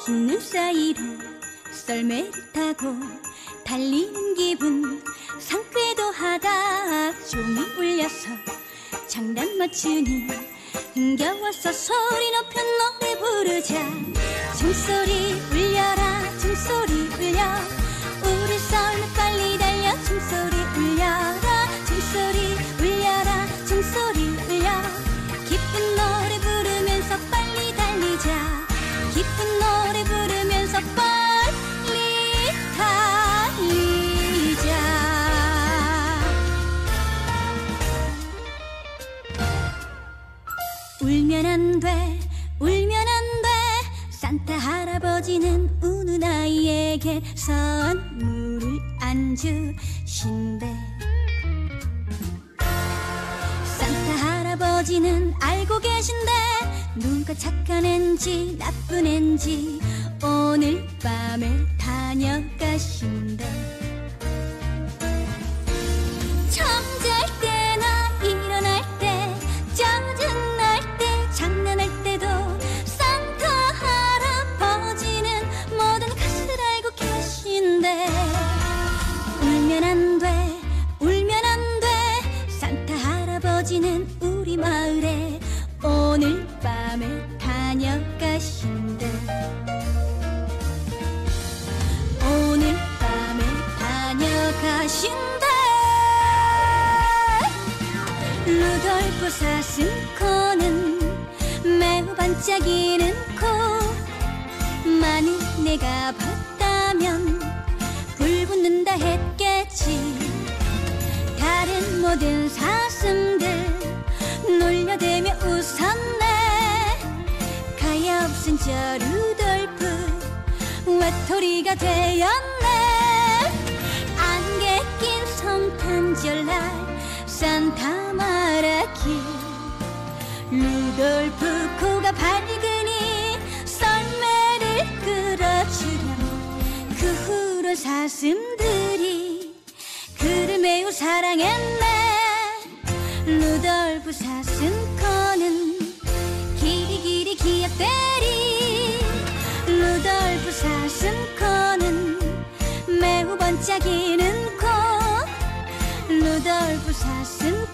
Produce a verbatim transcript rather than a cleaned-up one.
흰 눈 사이로 썰매를 타고 달리는 기분 상쾌도 하다. 종이 울려서 장단 맞추니 흥겨워서 소리 높여 노래 부르자. 종소리 울려라 종소리 울려 우리 썰매 빨리 달려. 종소리 울려라 종소리 울려라 종소리 울려 기쁜 노래 부르면서 빨리 달리자. 기쁜 노래 부르면서 빨리 달리자. 울면 안 돼 울면 안 돼. 산타 할아버지는 우는 아이에게 선물을 안 주신대. 산타 할아버지는 알고 계신데 누가 착한 앤지 나쁜 앤지 오늘 밤에 다녀가신대. 잠잘 때나 일어날 때 짜증날 때 장난할 때도 산타 할아버지는 모든 것을 알고 계신대. 울면 안 돼 울면 안 돼. 산타 할아버지는 우리 마을에 오늘 밤에 다녀가신대. 오늘 밤에 다녀가신대. 루돌프 사슴코는 매우 반짝이는 코. 만일 내가 봤다면 불 붙는다 했겠지. 다른 모든 사슴들 놀려대며 웃었네. 가엾은 저 루돌프 외톨이가 되었네. 안개 낀 성탄절날 산타 말하길 루돌프 코가 밝으니 썰매를 끌어주렴. 그 후로 사슴들이 그를 매우 사랑했네. 루돌프 사슴코는 길이 길이 기억되리. 루돌프 사슴코는 매우 번쩍이는 코. 루돌프 사슴